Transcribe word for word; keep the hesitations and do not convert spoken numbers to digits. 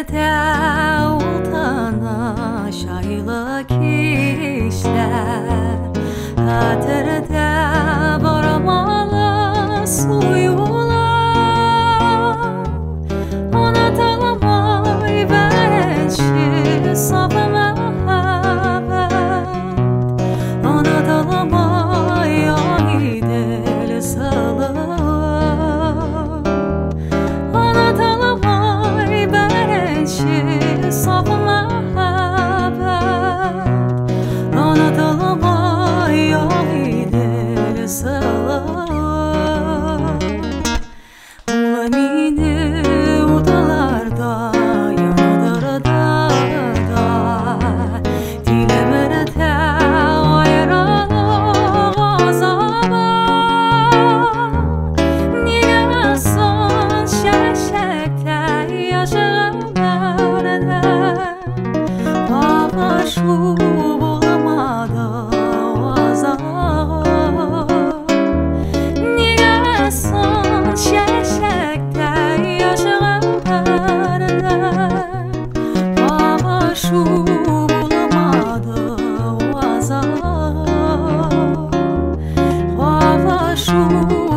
Татарда ултана шайлы кишлер, Татарда барамалы суюлар, Unutalamay Беренче сафы мәхәббәт, Unutalamay идел сылы, Unutalamay Беренче сафы мәхәббәт, Unutalamay идел сылы. Улы мине уталарда, янадырда да, Дилемәрдә айрылык азабы. Нигә соң чәчәктә яшәгәннәрдә, Кавышу булмады азап. Нигә соң чәчәктә яшәгәннәрдә, Кавышу булмады азап. Кавышу